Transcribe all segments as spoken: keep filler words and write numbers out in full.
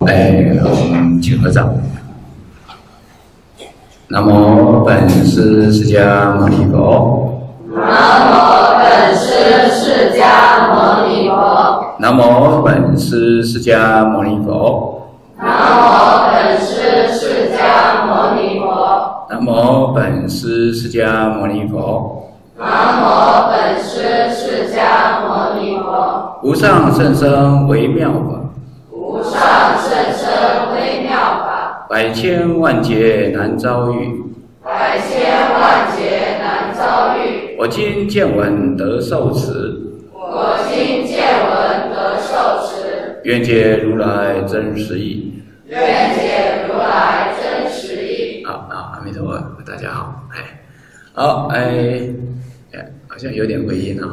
哎，我们请合掌。南无本师释迦牟尼佛。 南无本师释迦牟尼佛。 南无本师释迦牟尼佛。 南无本师释迦牟尼佛。 南无本师释迦牟尼佛。 南无本师释迦牟尼佛。 无上甚深微妙法。 无上甚深微妙法。 百千万劫难遭遇。 百千万劫难遭遇。 我今见闻得受持。 我今见闻得受持。 愿解如来真实义。 愿解如来真实义。 好啊，阿弥陀佛，大家好，哎，好，哎，哎，好像有点回音啊。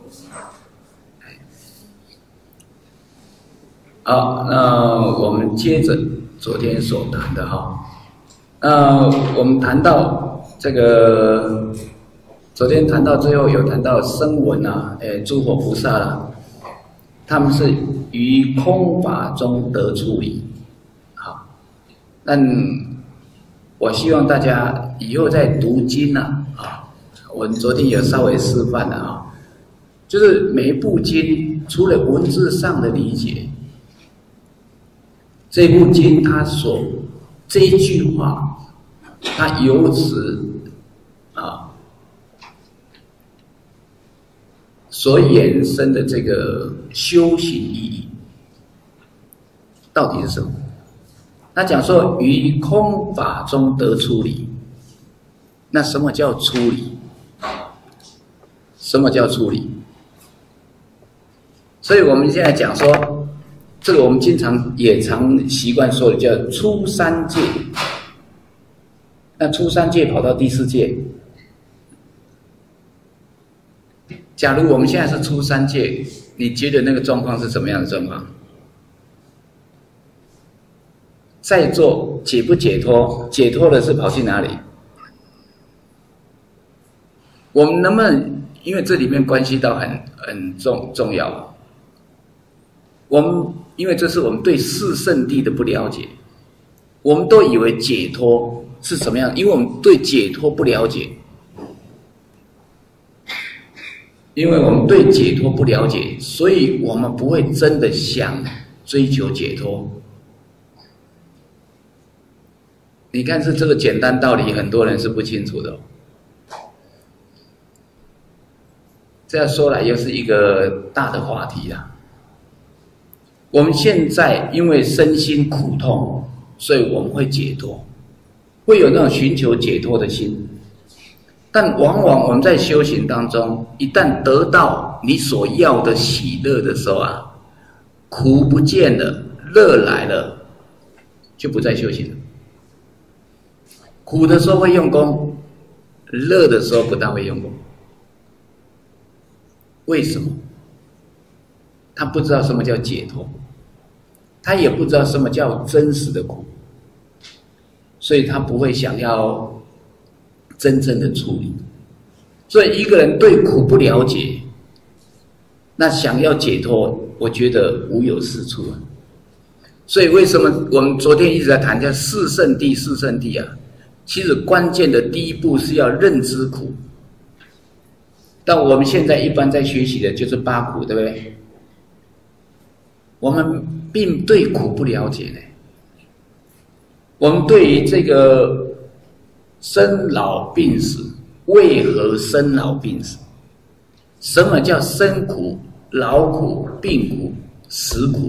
好，那我们接着昨天所谈的哈，那我们谈到这个，昨天谈到最后有谈到声闻啊，哎，诸佛菩萨啦、啊，他们是于空法中得出离。但我希望大家以后在读经呢，啊，我们昨天有稍微示范了啊，就是每一部经除了文字上的理解，这部经它所这一句话，它由此啊所衍生的这个修行意义，到底是什么？他讲说于空法中得出离，那什么叫出离？什么叫出离？所以我们现在讲说，这个我们经常也常习惯说的叫出三界。那出三界跑到第四界，假如我们现在是出三界，你觉得那个状况是什么样的状况？在座解不解脱？解脱的是跑去哪里？我们能不能，因为这里面关系到很很重重要，我们因为这是我们对四圣谛的不了解，我们都以为解脱是什么样，因为我们对解脱不了解，因为我们对解脱不了解，所以我们不会真的想追求解脱。你看，是这个简单道理，很多人是不清楚的哦。这样说来，又是一个大的话题啦。我们现在因为身心苦痛，所以我们会解脱，会有那种寻求解脱的心。但往往我们在修行当中，一旦得到你所要的喜乐的时候啊，苦不见了，乐来了，就不再修行了。苦的时候会用功，乐的时候不大会用功。为什么？他不知道什么叫解脱，他也不知道什么叫真实的苦，所以他不会想要真正的处理。所以一个人对苦不了解，那想要解脱，我觉得无有是处啊。所以为什么我们昨天一直在谈叫四圣谛，四圣谛啊？其实关键的第一步是要认知苦，但我们现在一般在学习的就是八苦，对不对？我们并对苦不了解呢。我们对于这个生老病死，为何生老病死？什么叫生苦、老苦、病苦、死苦？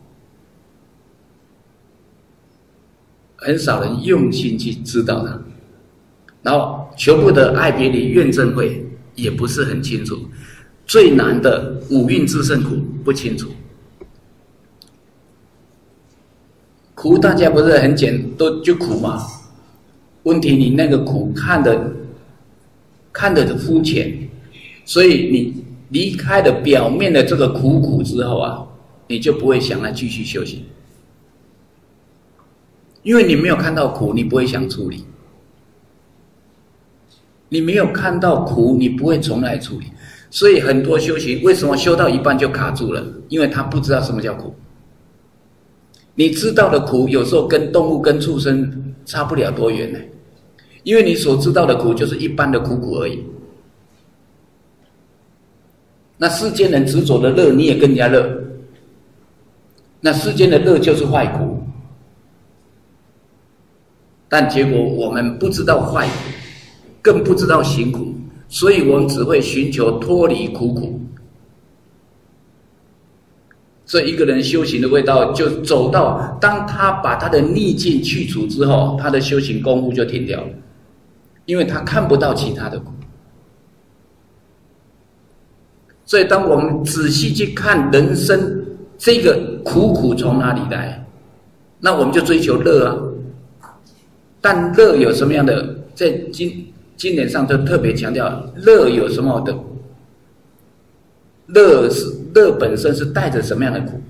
很少人用心去知道它，然后求不得、爱别离、怨憎会也不是很清楚，最难的五蕴自胜苦不清楚。苦大家不是很简都就苦嘛？问题你那个苦看的看的肤浅，所以你离开了表面的这个苦苦之后啊，你就不会想来继续修行。因为你没有看到苦，你不会想处理；你没有看到苦，你不会从来处理。所以很多修行为什么修到一半就卡住了？因为他不知道什么叫苦。你你知道的苦，有时候跟动物、跟畜生差不了多远呢，因为你所知道的苦就是一般的苦苦而已。那世间人执着的乐，你也跟人家乐，那世间的乐就是坏苦，但结果我们不知道坏苦，更不知道行苦，所以我们只会寻求脱离苦苦。所以一个人修行的味道就走到，当他把他的逆境去除之后，他的修行功夫就停掉了，因为他看不到其他的苦。所以当我们仔细去看人生这个苦苦从哪里来，那我们就追求乐啊。但乐有什么样的，在经经典上都特别强调，乐有什么的，乐是乐本身是带着什么样的苦，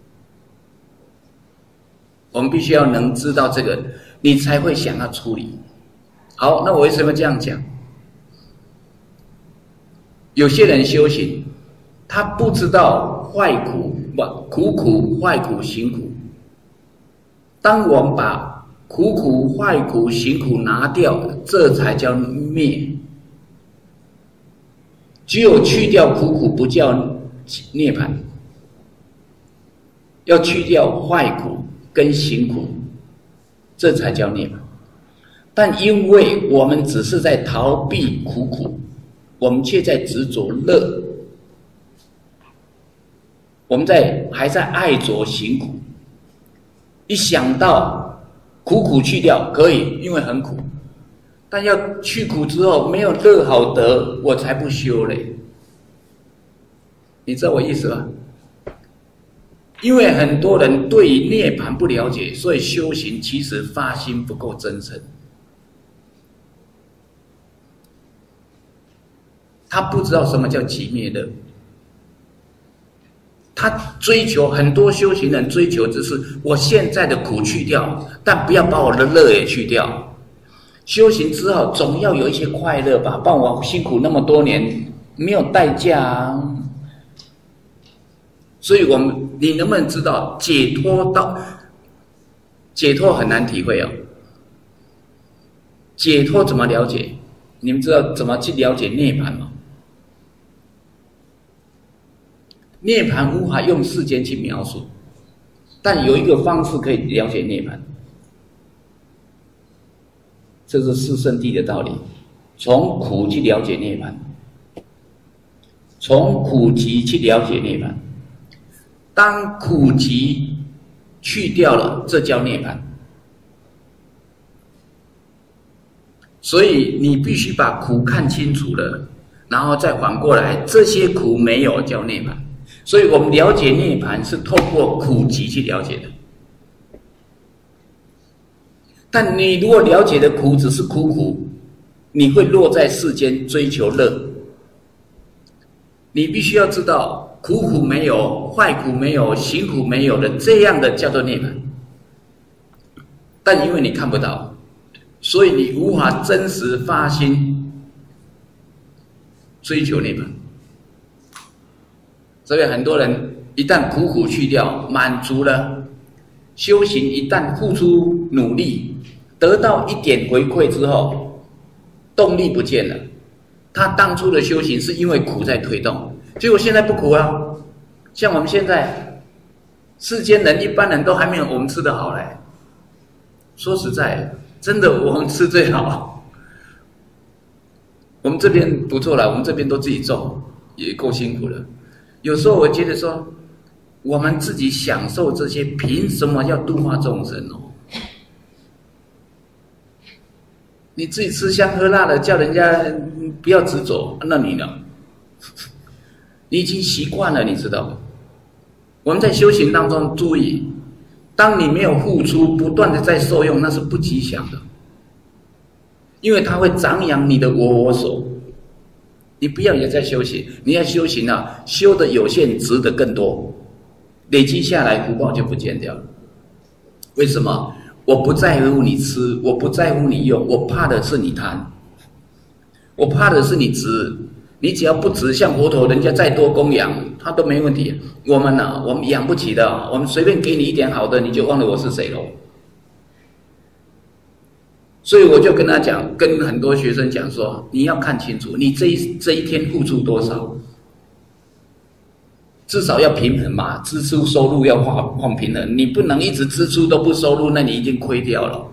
我们必须要能知道这个，你才会想要处理。好，那我为什么这样讲？有些人修行，他不知道坏苦，不苦苦坏苦行苦。当我们把苦苦坏苦行苦拿掉，这才叫灭。只有去掉苦苦，不叫涅槃。要去掉坏苦跟行苦，这才叫涅槃。但因为我们只是在逃避苦苦，我们却在执着乐，我们在还在爱着行苦。一想到苦苦去掉可以，因为很苦，但要去苦之后没有乐好得，我才不修嘞。你知道我意思吧？因为很多人对涅槃不了解，所以修行其实发心不够真诚。他不知道什么叫寂灭乐，他追求，很多修行人追求只是我现在的苦去掉，但不要把我的乐也去掉。修行之后总要有一些快乐吧，不然我辛苦那么多年没有代价啊。所以我们，你能不能知道解脱到解脱很难体会哦。解脱怎么了解？你们知道怎么去了解涅槃吗？涅槃无法用世间去描述，但有一个方式可以了解涅槃，这是四圣谛的道理。从苦去了解涅槃，从苦集去了解涅槃。当苦集去掉了，这叫涅槃。所以你必须把苦看清楚了，然后再反过来，这些苦没有叫涅槃。所以我们了解涅槃是透过苦集去了解的。但你如果了解的苦只是苦苦，你会落在世间追求乐。你必须要知道，苦苦没有，坏苦没有，行苦没有的，这样的叫做涅槃。但因为你看不到，所以你无法真实发心追求涅槃。所以很多人一旦苦苦去掉，满足了，修行一旦付出努力，得到一点回馈之后，动力不见了。他当初的修行是因为苦在推动，结果现在不苦啊。像我们现在世间人一般人都还没有我们吃得好嘞。说实在，真的我们吃最好。我们这边不错啦，我们这边都自己种，也够辛苦了。有时候我觉得说，我们自己享受这些，凭什么要度化众生哦？你自己吃香喝辣的，叫人家不要执着，那你呢？你已经习惯了，你知道吗？我们在修行当中注意，当你没有付出，不断的在受用，那是不吉祥的，因为它会长养你的我我所。你不要也在修行，你要修行啊，修的有限，值得更多，累积下来福报就不见掉了。为什么？我不在乎你吃，我不在乎你用，我怕的是你贪，我怕的是你执。 你只要不指向佛陀，人家再多供养，他都没问题。我们呢、啊，我们养不起的，我们随便给你一点好的，你就忘了我是谁了。所以我就跟他讲，跟很多学生讲说，你要看清楚，你这一这一天付出多少，至少要平衡嘛，支出收入要画放平衡，你不能一直支出都不收入，那你已经亏掉了。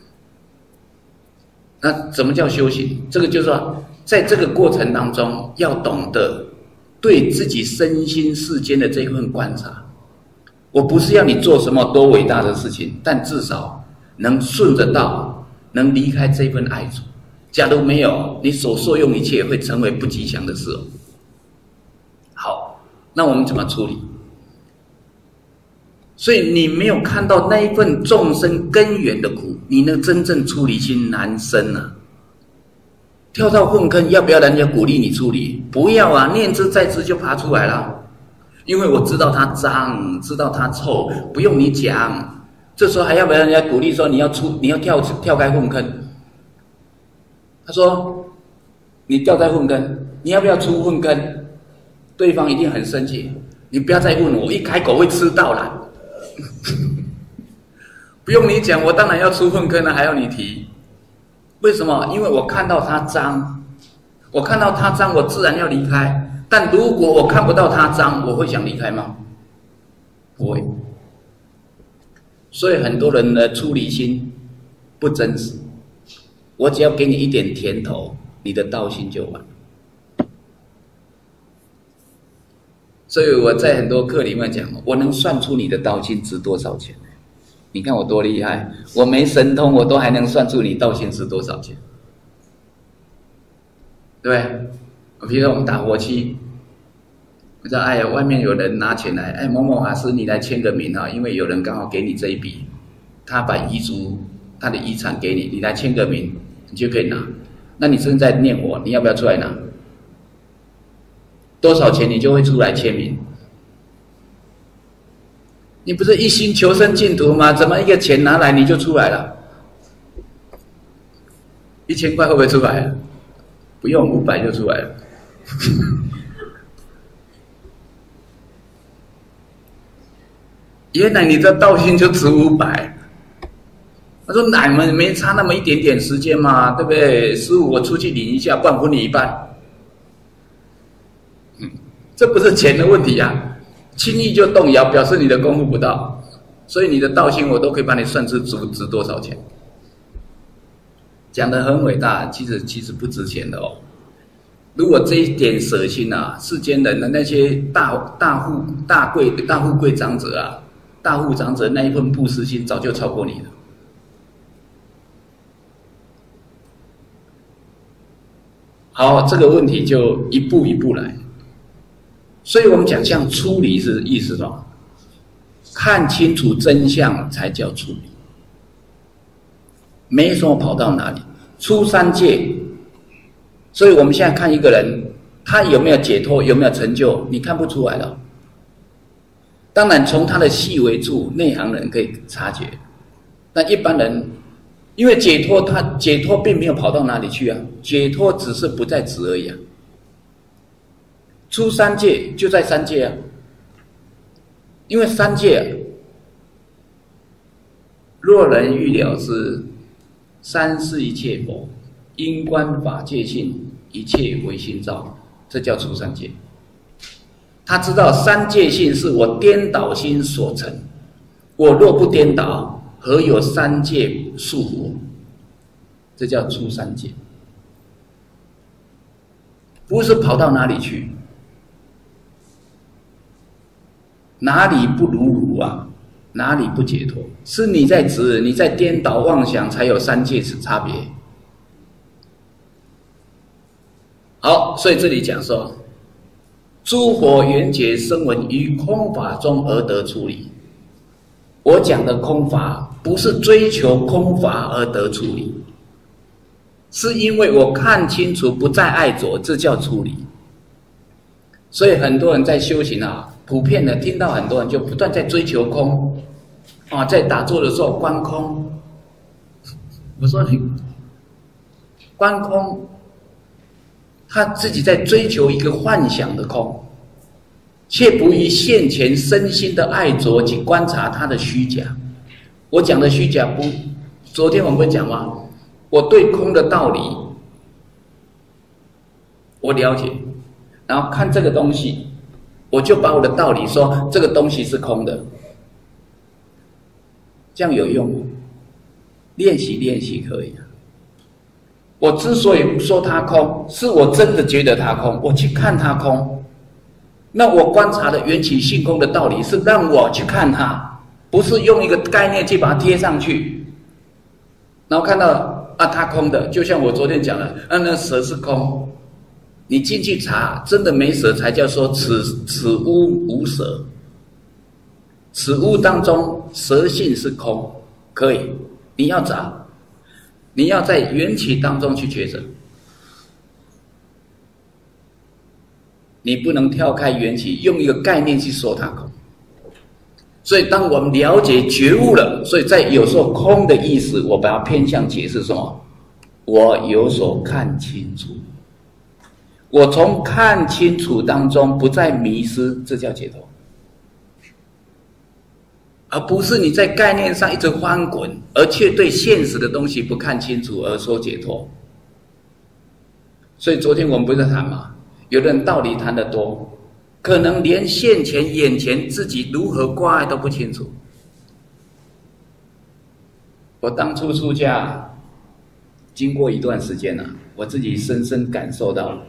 那怎么叫修行？这个就是说，在这个过程当中，要懂得对自己身心世间的这一份观察。我不是要你做什么多伟大的事情，但至少能顺着道，能离开这份爱着。假如没有，你所受用一切会成为不吉祥的事哦。好，那我们怎么处理？所以你没有看到那一份众生根源的苦，你那真正出离心难生啊。跳到粪坑，要不要人家鼓励你处理？不要啊，念之在之就爬出来了。因为我知道它脏，知道它臭，不用你讲。这时候还要不要人家鼓励说你要出，你要跳跳开粪坑？他说你掉在粪坑，你要不要出粪坑？对方一定很生气，你不要再问我，一开口会吃到啦。不用你讲，我当然要出粪坑了，还要你提？为什么？因为我看到它脏，我看到它脏，我自然要离开。但如果我看不到它脏，我会想离开吗？不会。所以很多人的出离心不真实。我只要给你一点甜头，你的道心就完了。所以我在很多课里面讲，我能算出你的道心值多少钱。你看我多厉害，我没神通，我都还能算出你道心值多少钱，对不对？比如说我们打火机，我知道哎呀，外面有人拿钱来，哎，某某法师你来签个名啊，因为有人刚好给你这一笔，他把遗嘱他的遗产给你，你来签个名，你就可以拿。那你正在念火，你要不要出来拿？多少钱你就会出来签名？你不是一心求生净土吗？怎么一个钱拿来你就出来了？一千块会不会出来？不用，五百就出来了。原来你的道心就值五百。他说：“哪们没差那么一点点时间嘛，对不对？师父，我出去领一下，不然分你一半。”嗯，这不是钱的问题啊。轻易就动摇，表示你的功夫不到，所以你的道心我都可以帮你算出值值多少钱。讲得很伟大，其实其实不值钱的哦。如果这一点舍心啊，世间人的那些大大富大贵大富贵长者啊，大富长者那一份布施心早就超过你了。好，这个问题就一步一步来。所以我们讲像出离是意思什么？看清楚真相才叫出离，没说跑到哪里，出三界。所以我们现在看一个人，他有没有解脱，有没有成就，你看不出来了。当然从他的细微处，内行人可以察觉，但一般人因为解脱，他解脱并没有跑到哪里去啊，解脱只是不在此而已啊。出三界就在三界啊，因为三界、啊、若人欲了知三世一切佛，因观法界性，一切唯心造，这叫出三界。他知道三界性是我颠倒心所成，我若不颠倒，何有三界束缚？这叫出三界，不是跑到哪里去。哪里不如如啊？哪里不解脱？是你在执，你在颠倒妄想，才有三界之差别。好，所以这里讲说，诸佛缘觉声闻于空法中而得出离。我讲的空法，不是追求空法而得出离，是因为我看清楚，不再爱着，这叫出离。所以很多人在修行啊，普遍的听到很多人就不断在追求空啊，在打坐的时候观空。我说你观空， 他自己在追求一个幻想的空，却不以现前身心的爱着去观察它的虚假。我讲的虚假不，昨天我们不讲吗？我对空的道理我了解，然后看这个东西，我就把我的道理说这个东西是空的，这样有用吗？练习练习可以啊。我之所以说它空，是我真的觉得它空，我去看它空。那我观察的缘起性空的道理是让我去看它，不是用一个概念去把它贴上去，然后看到啊它空的，就像我昨天讲的，啊那蛇是空，你进去查，真的没蛇才叫说此此屋无蛇，此屋当中蛇性是空，可以，你要找，你要在缘起当中去抉择，你不能跳开缘起，用一个概念去说它空。所以当我们了解觉悟了，所以在有时候空的意思，我把它偏向解释什么？我有所看清楚，我从看清楚当中不再迷失，这叫解脱，而不是你在概念上一直翻滚，而却对现实的东西不看清楚而说解脱。所以昨天我们不是谈嘛，有的人道理谈得多，可能连现前眼前自己如何挂碍都不清楚。我当初出家经过一段时间了、啊，我自己深深感受到了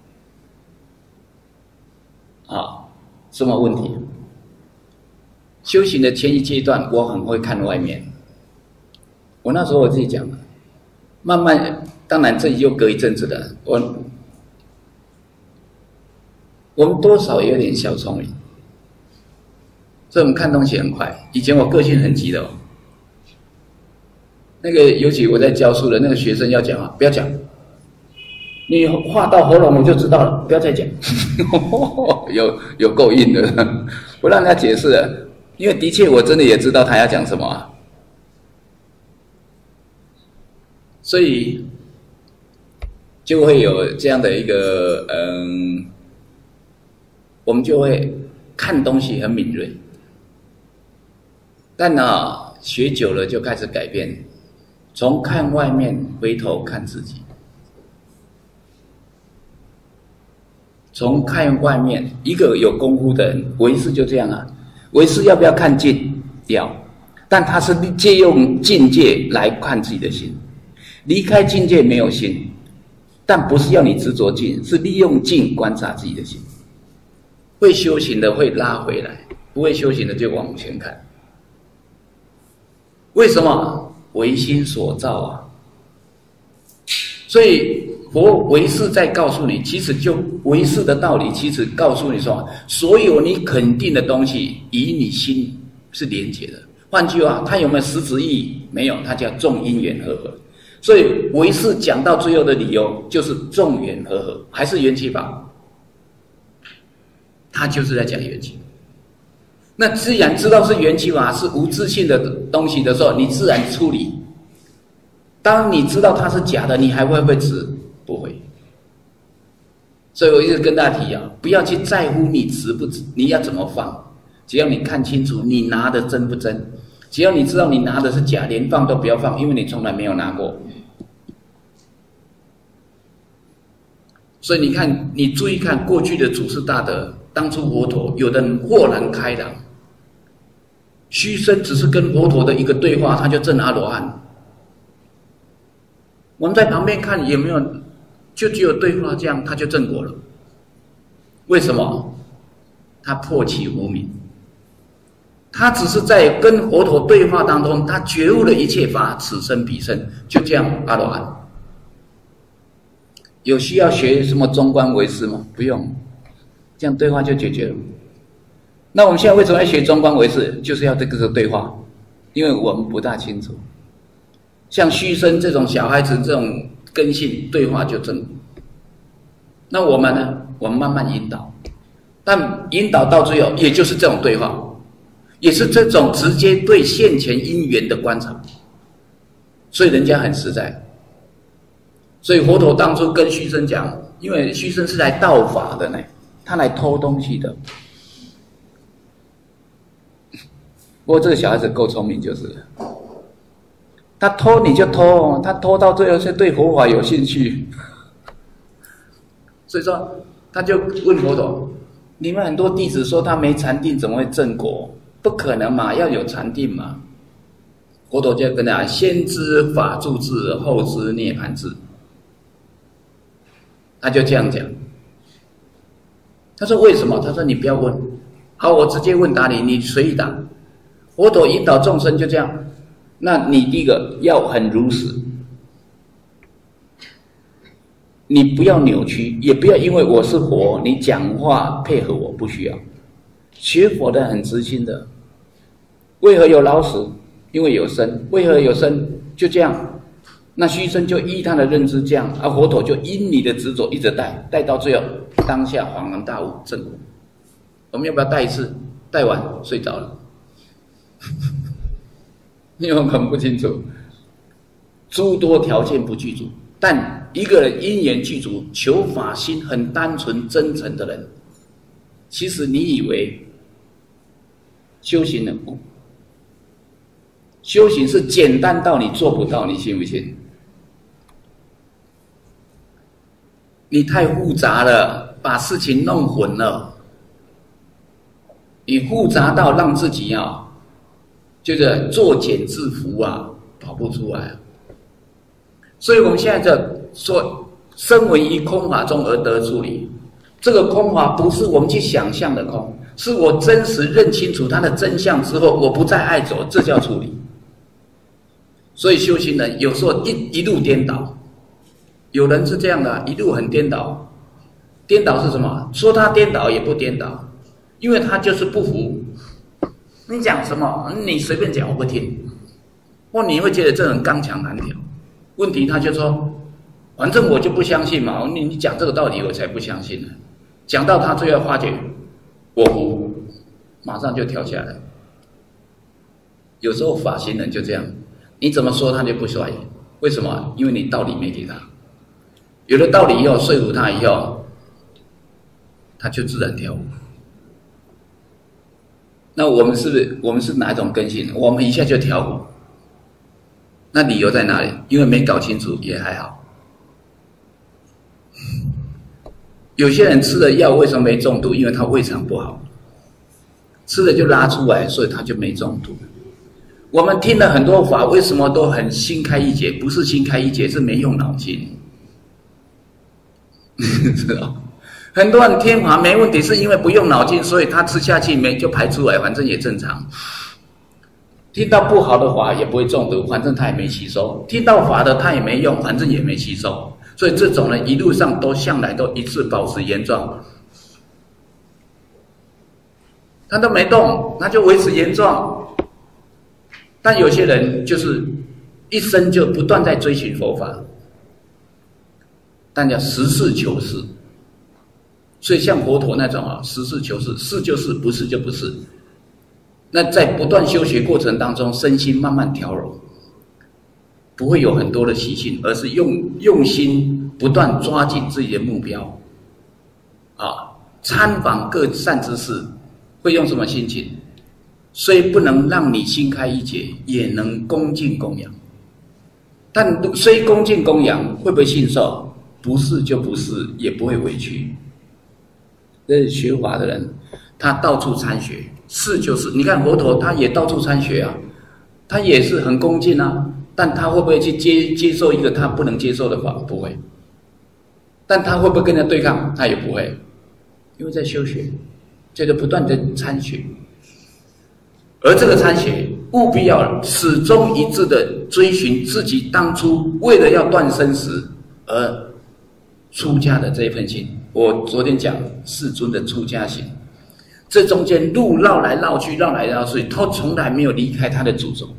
啊，什么问题？修行的前一阶段，我很会看外面。我那时候我自己讲了，慢慢，当然这里又隔一阵子了。我我们多少有点小聪明，所以我们看东西很快。以前我个性很急的、哦，那个尤其我在教书的那个学生要讲啊，不要讲，你话到喉咙我就知道了，不要再讲，有有够硬的，不让他解释了。因为的确我真的也知道他要讲什么啊，所以就会有这样的一个嗯，我们就会看东西很敏锐，但呢学久了就开始改变，从看外面回头看自己，从看外面，一个有功夫的人，唯识就这样啊。唯识要不要看境？要，但他是借用境界来看自己的心，离开境界没有心，但不是要你执着境，是利用境观察自己的心。会修行的会拉回来，不会修行的就往前看。为什么？唯心所造啊！所以佛唯识在告诉你，其实就唯识的道理，其实告诉你说，所有你肯定的东西，与你心是连结的。换句话，它有没有实质意义？没有，它叫众因缘和合。所以唯识讲到最后的理由，就是众缘和合，还是缘起法。他就是在讲缘起。那既然知道是缘起法，是无自性的东西的时候，你自然处理。当你知道它是假的，你还会不会执？不会。所以我一直跟大家提啊，不要去在乎你执不执，你要怎么放，只要你看清楚你拿的真不真，只要你知道你拿的是假，连放都不要放，因为你从来没有拿过。所以你看，你注意看过去的祖师大德，当初佛陀有的人豁然开朗，虚身只是跟佛陀的一个对话，他就证阿罗汉。我们在旁边看有没有，就只有对话这样，他就证果了。为什么？他破其无明，他只是在跟佛陀对话当中，他觉悟了一切法，此生彼生，就这样阿罗汉。有需要学什么中观唯识吗？不用，这样对话就解决了。那我们现在为什么要学中观唯识？就是要这个对话，因为我们不大清楚。像虚身这种小孩子这种根性，对话就正。那我们呢？我们慢慢引导，但引导到最后，也就是这种对话，也是这种直接对现前因缘的观察。所以人家很实在。所以佛陀当初跟虚身讲， 因为虚生是来盗法的呢，他来偷东西的。不过这个小孩子够聪明就是了，他偷你就偷，他偷到最后是对佛法有兴趣，所以说他就问佛陀：你们很多弟子说他没禅定，怎么会正果？不可能嘛，要有禅定嘛。佛陀就跟他讲：先知法住智，后知涅盘智。他就这样讲。他说为什么？他说你不要问，好，我直接问答你，你随意答。佛陀引导众生就这样，那你第一个要很如实，你不要扭曲，也不要因为我是佛，你讲话配合我，不需要。学佛的很直心的，为何有老死？因为有生，为何有生？就这样。那虚生就依他的认知这样，而、啊、佛陀就因你的执着一直带，带到最后当下恍然大悟正果。我们要不要带一次？带完睡着了。因为我很不清楚，诸多条件不具足，但一个人因缘具足，求法心很单纯真诚的人，其实你以为修行很不？修行是简单到你做不到，你信不信？你太复杂了，把事情弄混了，你复杂到让自己啊，就是作茧自缚啊，跑不出来。所以我们现在在说，身为于空法中而得处理，这个空法不是我们去想象的空，是我真实认清楚它的真相之后，我不再爱走，这叫处理。所以修行人有时候一一路颠倒，有人是这样的，一路很颠倒。颠倒是什么？说他颠倒也不颠倒，因为他就是不服。你讲什么？你随便讲我不听。或你会觉得这人刚强难调。问题他就说，反正我就不相信嘛，你你讲这个道理我才不相信呢。讲到他最后发觉我服，马上就跳下来。有时候法行人就这样。你怎么说他就不说，为什么？因为你道理没给他，有了道理以后说服他以后，他就自然跳舞。那我们是不是我们是哪一种根性？我们一下就跳舞，那理由在哪里？因为没搞清楚也还好。有些人吃了药为什么没中毒？因为他胃肠不好，吃了就拉出来，所以他就没中毒。我们听了很多法，为什么都很心开意解？不是心开意解，是没用脑筋。知道？很多人听法没问题，是因为不用脑筋，所以他吃下去没就排出来，反正也正常。听到不好的法也不会中毒，反正他也没吸收；听到法的他也没用，反正也没吸收。所以这种人一路上都向来都一直保持原状，他都没动，他就维持原状。但有些人就是一生就不断在追寻佛法，但叫实事求是。所以像佛陀那种啊，实事求是，是就是，不是就不是。那在不断修学过程当中，身心慢慢调柔，不会有很多的习性，而是用用心不断抓紧自己的目标。啊，参访各善知识，会用什么心情？虽不能让你心开意解，也能恭敬供养。但虽恭敬供养，会不会信受？不是就不是，也不会委屈。这是学法的人，他到处参学，是就是。你看佛陀，他也到处参学啊，他也是很恭敬啊。但他会不会去接接受一个他不能接受的法？不会。但他会不会跟人家对抗？他也不会，因为在修学，这个不断的参学。而这个参学务必要始终一致的追寻自己当初为了要断生死而出家的这一份心。我昨天讲世尊的出家行，这中间路绕来绕去，绕来绕去，他从来没有离开他的主轴。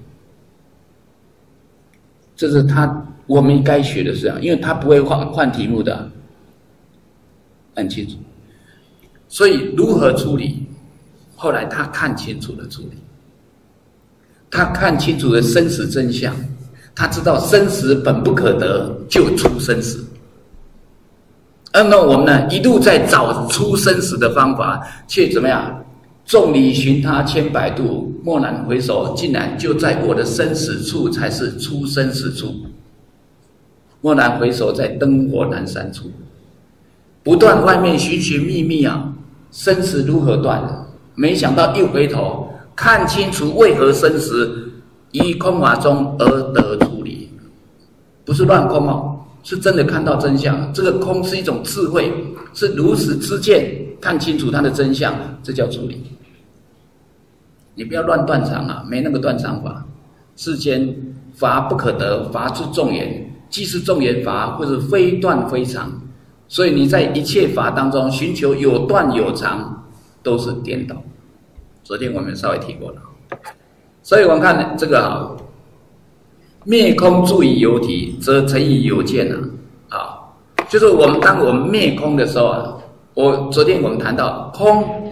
这是他我们该学的事啊，因为他不会换换题目的，很清楚。所以如何处理？后来他看清楚了处理。他看清楚了生死真相，他知道生死本不可得，就出生死。 那么我们呢，一路在找出生死的方法，却怎么样？众里寻他千百度，蓦然回首，竟然就在我的生死处才是出生死处。蓦然回首，在灯火阑珊处，不断外面寻寻觅觅啊，生死如何断？没想到一回头，看清楚为何生死，于空法中而得出离。不是乱空哦，是真的看到真相。这个空是一种智慧，是如实知见，看清楚它的真相，这叫出离。你不要乱断常啊，没那个断常法。世间法不可得，法之众言，既是众言法，或是非断非常。所以你在一切法当中寻求有断有常，都是颠倒。昨天我们稍微提过了，所以我们看这个啊，灭空住以有体，则成以有见啊。啊，就是我们当我们灭空的时候啊，我昨天我们谈到空，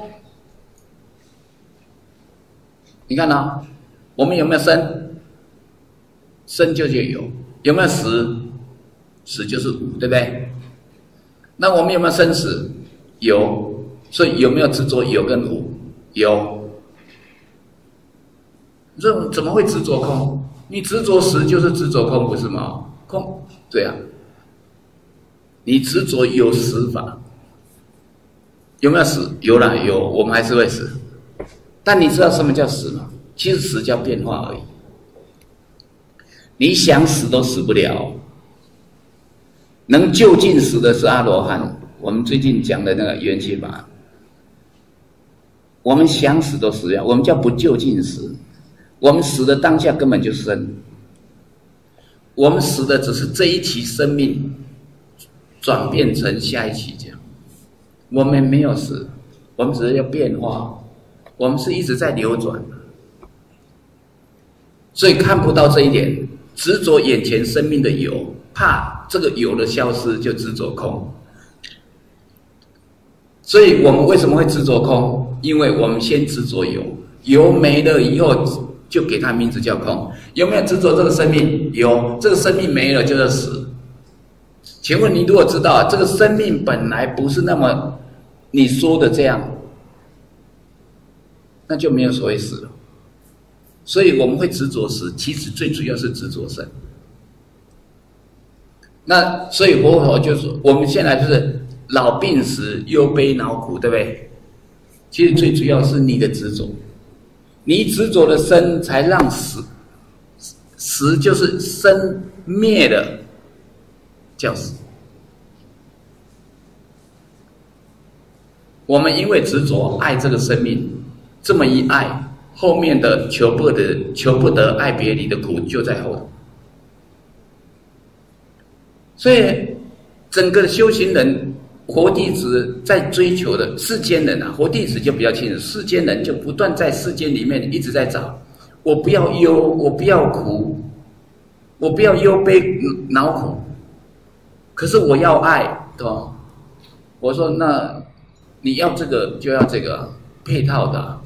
你看啊，我们有没有生？生就是有，有没有死？死就是无，对不对？那我们有没有生死？有，所以有没有执着有跟无？有。这怎么会执着空？你执着实就是执着空，不是吗？空，对啊。你执着有死法，有没有死？有啦，有，我们还是会死。但你知道什么叫死吗？其实死叫变化而已。你想死都死不了，能就近死的是阿罗汉。我们最近讲的那个缘起法，我们想死都死不了，我们叫不就近死。我们死的当下根本就生，我们死的只是这一期生命转变成下一期这样。我们没有死，我们只是要变化，我们是一直在流转，所以看不到这一点，执着眼前生命的有，怕这个有的消失就执着空。所以我们为什么会执着空？因为我们先执着有，有没了以后就给它名字叫空。有没有执着这个生命？有，这个生命没了就是死。请问你如果知道这个生命本来不是那么你说的这样，那就没有所谓死了。所以我们会执着死，其实最主要是执着生。那所以佛陀就说，我们现在就是老病死、忧悲恼苦，对不对？其实最主要是你的执着。你执着的生，才让死，死就是生灭了，叫死。我们因为执着爱这个生命，这么一爱，后面的求不得、求不得、爱别离的苦就在后头。所以，整个修行人。活弟子在追求的世间人啊，活弟子就比较清楚，世间人就不断在世间里面一直在找，我不要忧，我不要苦，我不要忧悲恼苦，可是我要爱，对吧？我说那你要这个就要这个配套的、啊，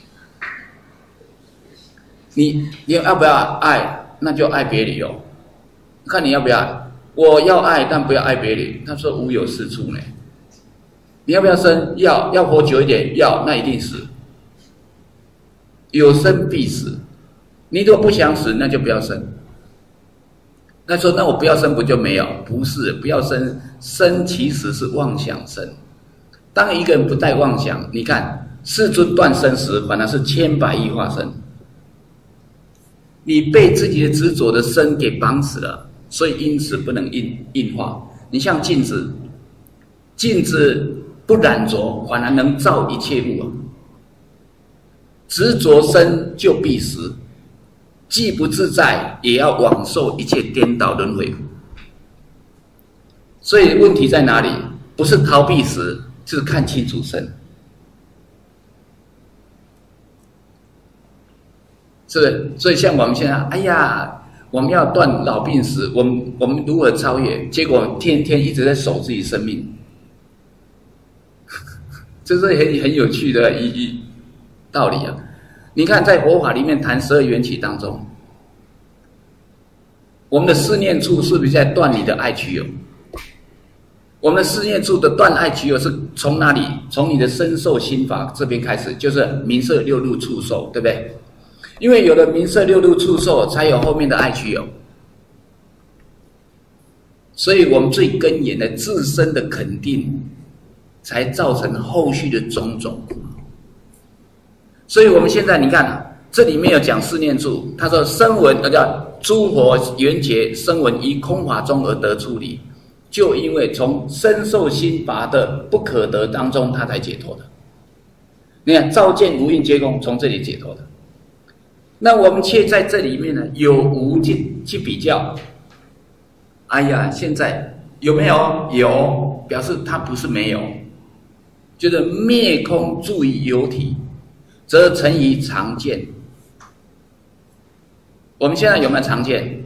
你你要不要爱？那就爱别离哦，看你要不要爱。我要爱，但不要爱别离。他说无有是处呢。你要不要生？要，要活久一点，要，那一定死。有生必死。你如果不想死，那就不要生。那说那我不要生不就没有？不是，不要生，生其实是妄想生。当一个人不带妄想，你看世尊断生时，反而是千百亿化身。你被自己的执着的身给绑死了。所以因此不能硬硬化。你像镜子，镜子不染着，反而能照一切物啊。执着生就必死，既不自在，也要往受一切颠倒轮回。所以问题在哪里？不是逃避死，就是看清楚生。是不是？所以像我们现在，哎呀。我们要断老病死，我们我们如何超越？结果天天一直在守自己生命，这是很很有趣的一一道理啊！你看，在佛法里面谈十二缘起当中，我们的思念处是不是在断你的爱取有？ 我们的四念处的断爱取有是从哪里？从你的身受心法这边开始，就是名色六入触受，对不对？因为有了名色六入触受，才有后面的爱取有。所以我们最根源的自身的肯定，才造成后续的种种苦。所以我们现在你看啊，这里面有讲四念处，他说声闻呃叫诸佛缘觉声闻于空法中而得出离，就因为从身受心法的不可得当中，他才解脱的。你看照见无印皆空，从这里解脱的。那我们却在这里面呢，有无去去比较。哎呀，现在有没有？有，表示它不是没有，就是灭空住于有体，则成于常见。我们现在有没有常见？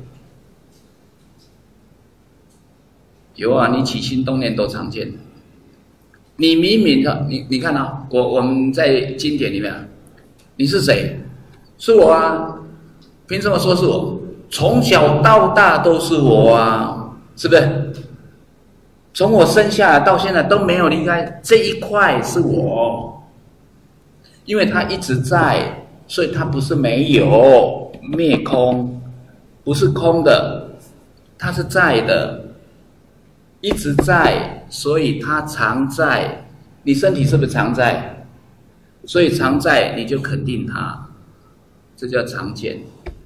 有啊，你起心动念都常见。你明明的，你你看啊，我我们在经典里面，你是谁？是我啊，凭什么说是我？从小到大都是我啊，是不是？从我生下来到现在都没有离开这一块是我，因为它一直在，所以它不是没有灭空，不是空的，它是在的，一直在，所以它常在。你身体是不是常在？所以常在你就肯定它。这叫常见。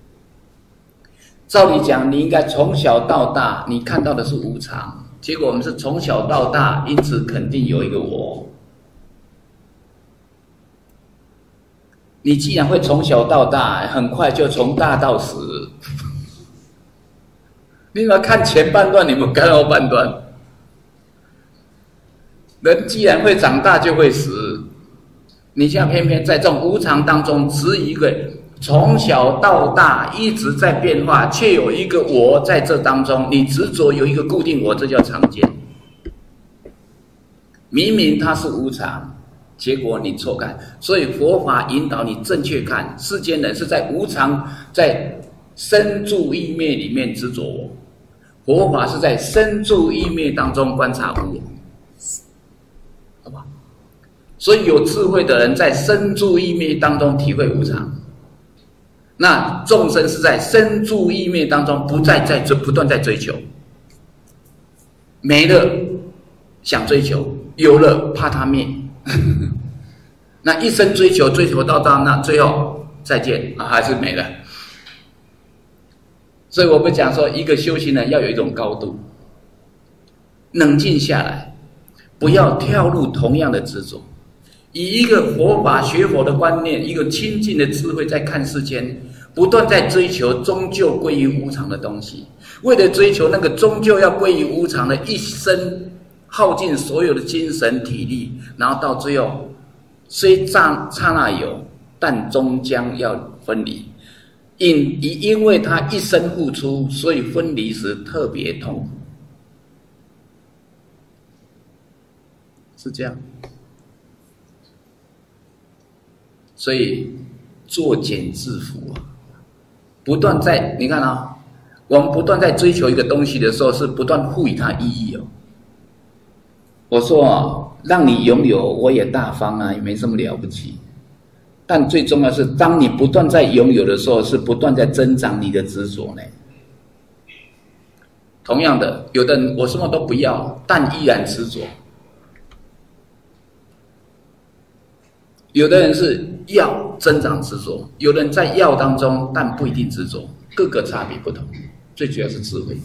照理讲，你应该从小到大，你看到的是无常，结果我们是从小到大一直肯定有一个我。你既然会从小到大，很快就从大到死。你要看前半段，你们看后半段。人既然会长大，就会死。你现在偏偏在这种无常当中，只一个从小到大一直在变化，却有一个我在这当中，你执着有一个固定我，这叫常见。明明它是无常，结果你错看，所以佛法引导你正确看，世间人是在无常，在生住意灭里面执着我，佛法是在生住意灭当中观察无我，好吧？所以有智慧的人在生住意灭当中体会无常。那众生是在生住意灭当中不再在追不断在追求，没了想追求，有了怕它灭，那一生追求追求到到那最后再见啊，还是没了。所以我们讲说，一个修行人要有一种高度，冷静下来，不要跳入同样的执着，以一个佛法学佛的观念，一个清净的智慧在看世间。不断在追求终究归于无常的东西，为了追求那个终究要归于无常的，一生耗尽所有的精神体力，然后到最后虽刹刹那有，但终将要分离。因因为他一生付出，所以分离时特别痛苦，是这样。所以作茧自缚啊。不断在你看啊，我们不断在追求一个东西的时候，是不断赋予它意义哦。我说啊，让你拥有，我也大方啊，也没什么了不起。但最重要是，当你不断在拥有的时候，是不断在增长你的执着呢。同样的，有的人我什么都不要，但依然执着；有的人是要增长执着，有人在要当中，但不一定执着，各个差别不同。最主要是智慧。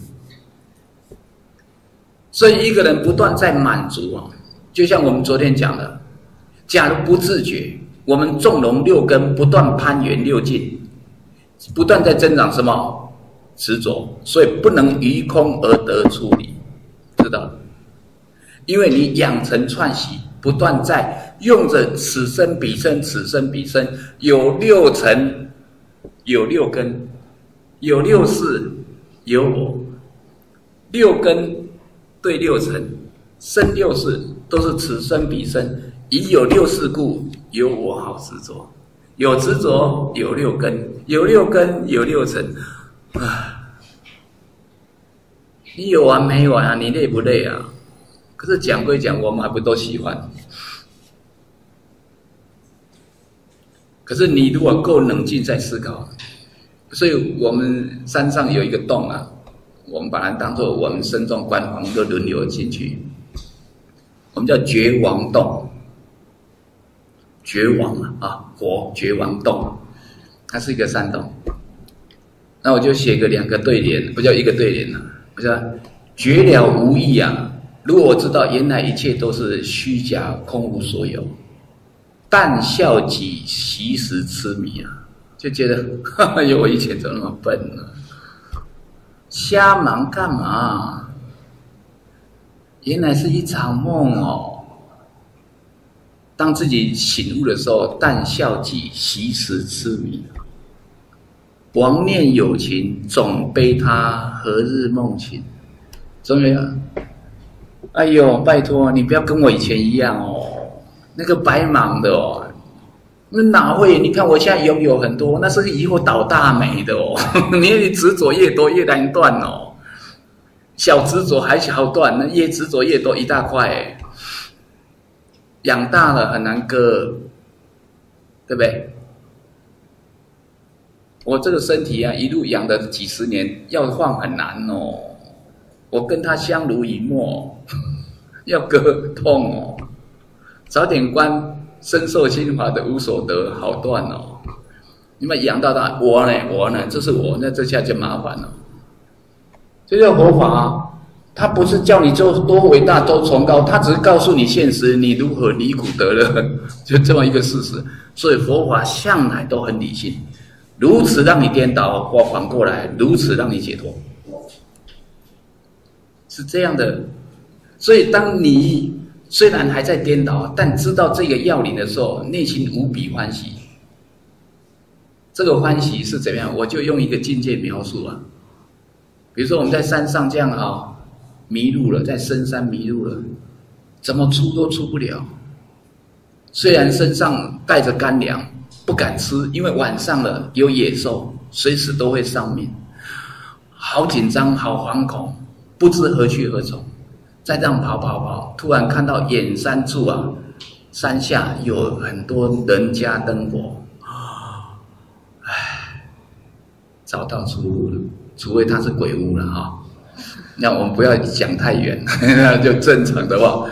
所以一个人不断在满足啊，就像我们昨天讲的，假如不自觉，我们纵容六根不断攀缘六境，不断在增长什么执着，所以不能于空而得出离，知道？因为你养成串习。不断在用着此生彼生，此生彼生，有六尘，有六根，有六识，有我，六根对六尘，生六识都是此生彼生，已有六识故，有我好执着，有执着，有六根，有六根，有六尘，啊，你有完没完啊？你累不累啊？ 可是讲归讲，我们还不都喜欢？可是你如果够冷静在思考，所以我们山上有一个洞啊，我们把它当作我们身中官皇都轮流进去，我们叫绝王洞，绝王啊，国绝王洞，它是一个山洞。那我就写个两个对联，不叫一个对联了，我说绝了无益啊。如果我知道原来一切都是虚假，空无所有，但笑己习时痴迷啊，就觉得哎呦，我以前怎么那么笨呢？瞎忙干嘛？原来是一场梦哦。当自己醒悟的时候，但笑己习时痴迷。王念有情，总悲他何日梦醒。终于，哎呦，拜托你不要跟我以前一样哦，那个白忙的哦，那哪会？你看我现在拥有很多，那是以后倒大霉的哦。你执着越多越难断哦，小执着还好断，那越执着越多一大块哎，养大了很难割，对不对？我这个身体啊，一路养了几十年，要换很难哦。我跟他相濡以沫，要割痛哦。早点关，深受心法的无所得，好断哦。你们养到他，我呢，我呢，这是我，那这下就麻烦了。这叫佛法啊，他不是叫你做多伟大、多崇高，他只是告诉你现实，你如何离苦得乐，就这么一个事实。所以佛法向来都很理性。如此让你颠倒，或反过来，如此让你解脱，是这样的。所以，当你虽然还在颠倒，但知道这个要领的时候，内心无比欢喜。这个欢喜是怎么样？我就用一个境界描述啊。比如说，我们在山上这样啊，迷路了，在深山迷路了，怎么出都出不了。虽然身上带着干粮。不敢吃，因为晚上了有野兽，随时都会丧命，好紧张，好惶恐，不知何去何从。再这样跑跑跑，突然看到远山处啊，山下有很多人家灯火，唉，找到出路了，除非它是鬼屋了哈、哦。那我们不要讲太远，那就正常的话，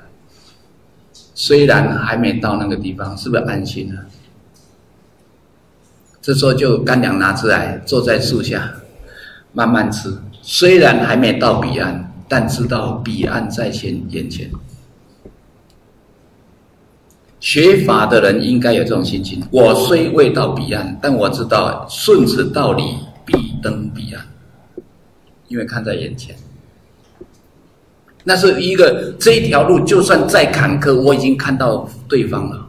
虽然还没到那个地方，是不是安心了？这时候就干粮拿出来，坐在树下慢慢吃。虽然还没到彼岸，但知道彼岸在前眼前。学法的人应该有这种心情：我虽未到彼岸，但我知道顺此道理必登彼岸，因为看在眼前。那是一个这一条路，就算再坎坷，我已经看到对方了，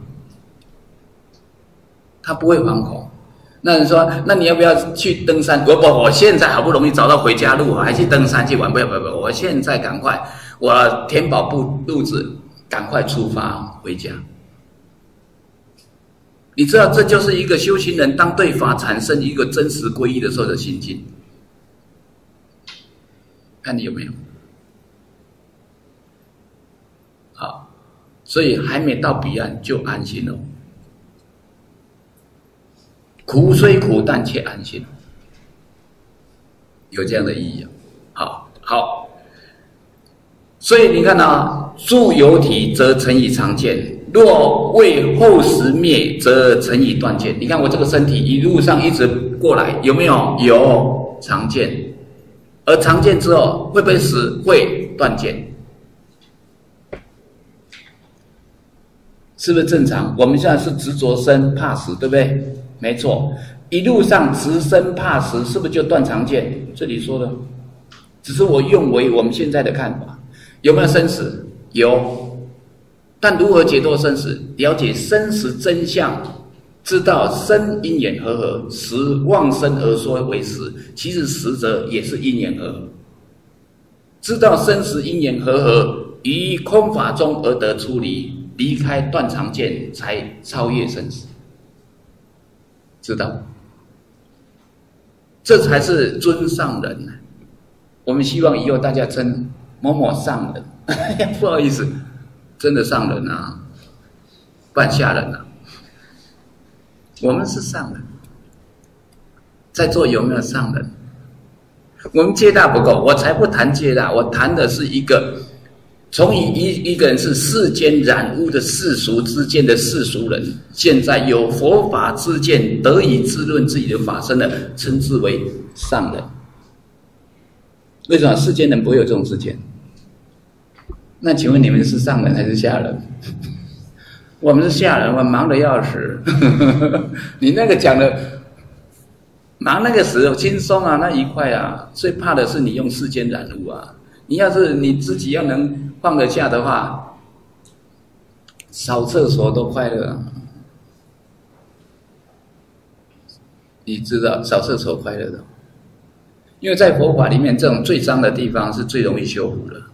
他不会惶恐。那你说，那你要不要去登山？我不，我现在好不容易找到回家路，还去登山去玩？不要不要不要！我现在赶快，我填饱肚肚子，赶快出发回家。你知道，这就是一个修行人当对法产生一个真实皈依的时候的心境。看你有没有？好，所以还没到彼岸就安心了。苦虽苦，但却安心，有这样的意义啊。好，好，所以你看啊，住有体则成以常见，若为后时灭，则成以断见。你看我这个身体一路上一直过来，有没有？有常见，而常见之后会不会死？会断见，是不是正常？我们现在是执着生怕死，对不对？没错，一路上执生怕死，是不是就断常见？这里说的，只是我用为我们现在的看法。有没有生死？有，但如何解脱生死？了解生死真相，知道生因缘和合，死妄生而说为死，其实实则也是因缘和合。知道生死因缘和合，于空法中而得出离，离开断常见，才超越生死。知道，这才是尊上人。我们希望以后大家称某某上人， 不好意思，真的上人啊，不然下人啊。我们是上人，在座有没有上人？我们接纳不够，我才不谈接纳，我谈的是一个从一一一个人是世间染污的世俗之见的世俗人，现在有佛法之见，得以滋润自己的法身的，称之为上人。为什么世间人不会有这种事情？那请问你们是上人还是下人？我们是下人，我忙得要死。你那个讲的忙那个时候轻松啊，那一块啊，最怕的是你用世间染污啊。你要是你自己要能放得下的话，扫厕所都快乐啊。你知道扫厕所快乐的，因为在佛法里面，这种最脏的地方是最容易修复的。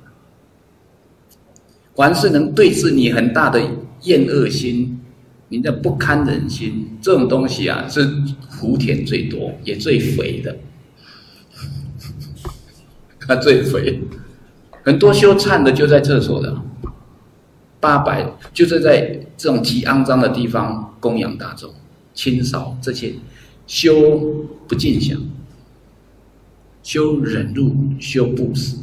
凡是能对治你很大的厌恶心，你的不堪忍心，这种东西啊，是福田最多也最肥的，它最肥。很多修忏的就在厕所的，八百就是在这种极肮脏的地方供养大众，清扫这些，修不尽想，修忍辱，修布施，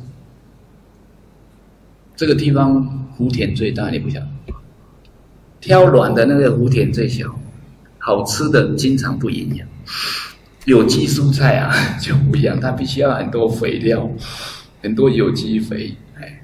这个地方福田最大，你不晓得？挑软的那个福田最小，好吃的经常不营养。有机蔬菜啊就不一样，它必须要很多肥料，很多有机肥。哎，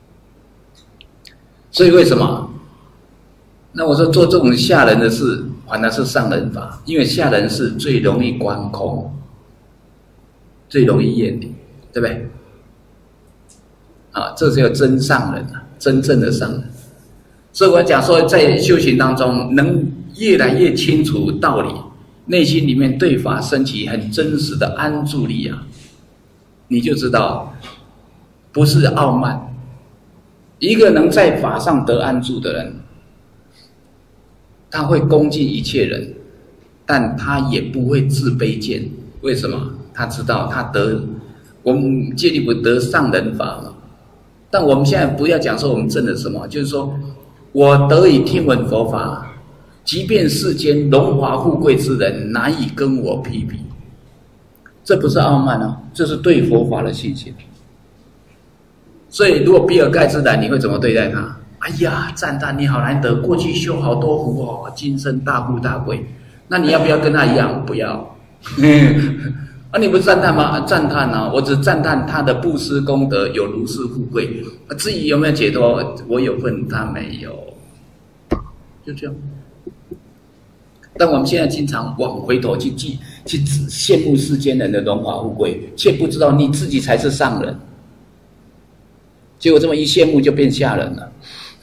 所以为什么？那我说做这种下人的事，反而是上人法，因为下人是最容易观空，最容易厌离，对不对？啊，这叫真上人啊，真正的上人。所以我讲说，在修行当中，能越来越清楚道理，内心里面对法升起很真实的安住力啊，你就知道，不是傲慢。一个能在法上得安住的人，他会恭敬一切人，但他也不会自卑见。为什么？他知道他得，我们戒律不得上人法嘛。但我们现在不要讲说我们证了什么，就是说我得以听闻佛法，即便世间荣华富贵之人难以跟我匹比，这不是傲慢啊，这是对佛法的信心。所以如果比尔盖茨来，你会怎么对待他？哎呀，赞叹你好难得，过去修好多福哦，今生大富大贵。那你要不要跟他一样？不要。啊，你不是赞叹吗？赞叹啊！我只赞叹他的布施功德有如是富贵，至于有没有解脱，我有份，他没有，就这样。但我们现在经常往回头去记，去羡慕世间人的荣华富贵，却不知道你自己才是上人。结果这么一羡慕，就变下人了。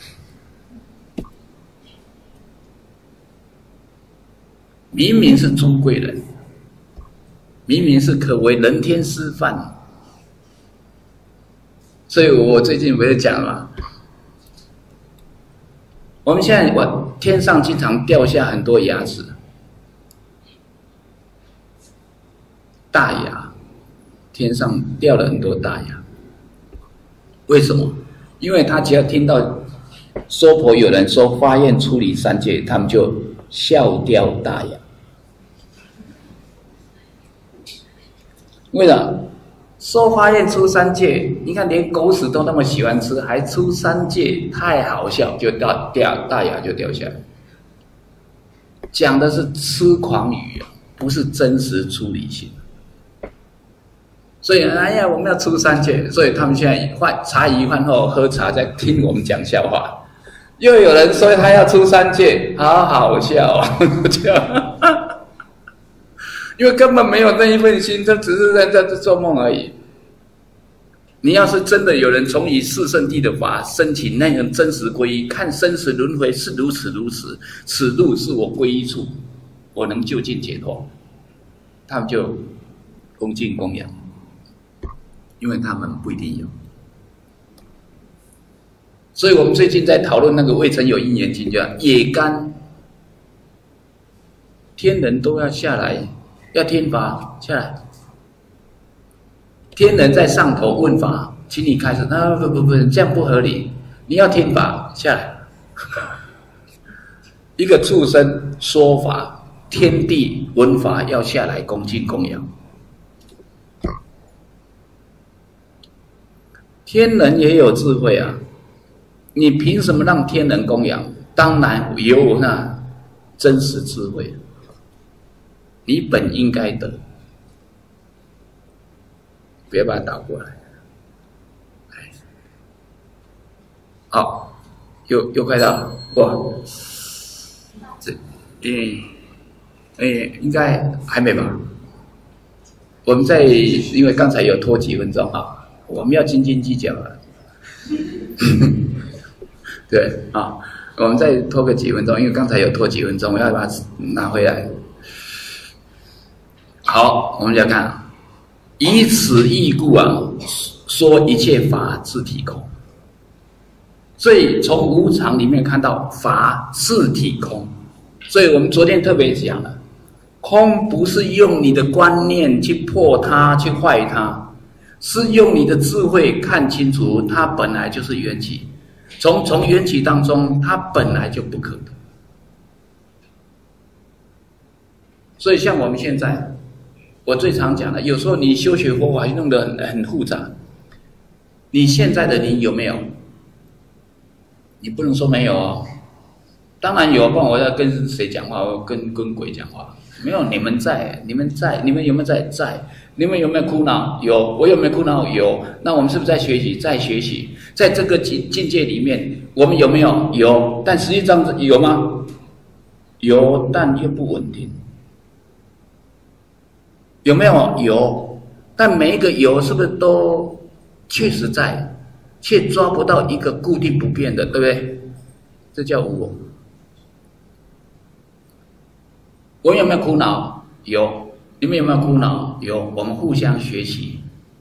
明明是尊贵人。明明是可为人天师范，所以我最近不是讲嘛，我们现在我天上经常掉下很多牙齿，大牙，天上掉了很多大牙，为什么？因为他只要听到娑婆有人说发愿出离三界，他们就笑掉大牙。为了说发愿出三界，你看连狗屎都那么喜欢吃，还出三界，太好笑，就掉掉大牙就掉下来。讲的是痴狂语啊，不是真实出离心。所以哎呀，我们要出三界，所以他们现在饭茶余饭后喝茶，在听我们讲笑话。又有人说他要出三界，好好笑啊，这样。因为根本没有那一份心，他只是在在做梦而已。你要是真的有人从以四圣谛的法申请那种真实皈依，看生死轮回是如此如此，此路是我皈依处，我能就近解脱，他们就恭敬供养，因为他们不一定有。所以我们最近在讨论那个未曾有因缘经，叫也干，天人都要下来。要听法下来，天人在上头问法， 请你开始。那不不不，这样不合理，你要听法下来。一个畜生说法，天地闻法要下来恭敬供养。天人也有智慧啊，你凭什么让天人供养？当然有那真实智慧，你本应该得，别把它倒过来。好，又又快到哇，这，嗯，哎，应该还没吧？我们在，因为刚才有拖几分钟哈。我们要斤斤计较了，对啊，我们再拖个几分钟，因为刚才有拖几分钟，我要把它拿回来。好，我们来看，以此义故啊，说一切法自体空。所以从无常里面看到法自体空，所以我们昨天特别讲了，空不是用你的观念去破它，去坏它。是用你的智慧看清楚，它本来就是缘起，从从缘起当中，它本来就不可得。所以像我们现在，我最常讲的，有时候你修学佛法弄得很很复杂，你现在的你有没有？你不能说没有哦，当然有，不然我要跟谁讲话？我跟跟鬼讲话？没有，你们在，你们在，你们有没有在？在。你们有没有苦恼？有。我有没有苦恼？有。那我们是不是在学习？在学习。在这个境境界里面，我们有没有？有。但实际上有吗？有，但又不稳定。有没有？有。但每一个有是不是都确实在，却抓不到一个固定不变的，对不对？这叫无我。我有没有苦恼？有。你们有没有苦恼？有，我们互相学习，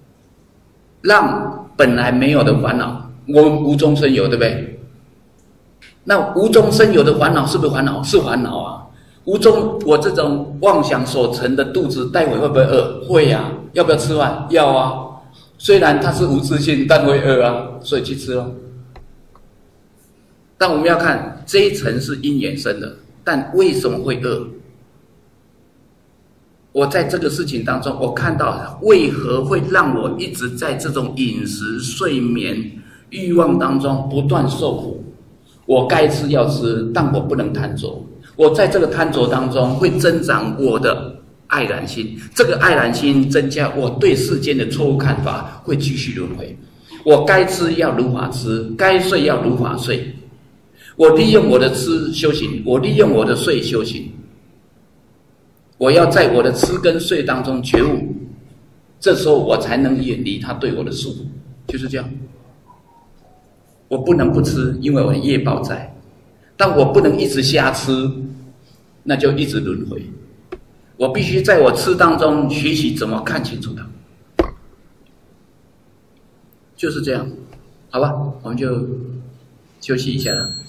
让本来没有的烦恼，我们无中生有，对不对？那无中生有的烦恼是不是烦恼？是烦恼啊！无中，我这种妄想所成的肚子，待会会不会饿？会啊！要不要吃饭？要啊！虽然它是无自性，但会饿啊，所以去吃咯。但我们要看这一层是因缘生的，但为什么会饿？我在这个事情当中，我看到为何会让我一直在这种饮食、睡眠、欲望当中不断受苦。我该吃要吃，但我不能贪着。我在这个贪着当中会增长我的爱染心，这个爱染心增加我对世间的错误看法，会继续轮回。我该吃要如法吃，该睡要如法睡。我利用我的吃修行，我利用我的睡修行。我要在我的吃跟睡当中觉悟，这时候我才能远离他对我的束缚，就是这样。我不能不吃，因为我的业报在，但我不能一直瞎吃，那就一直轮回。我必须在我吃当中学习怎么看清楚它，就是这样。好吧，我们就休息一下了。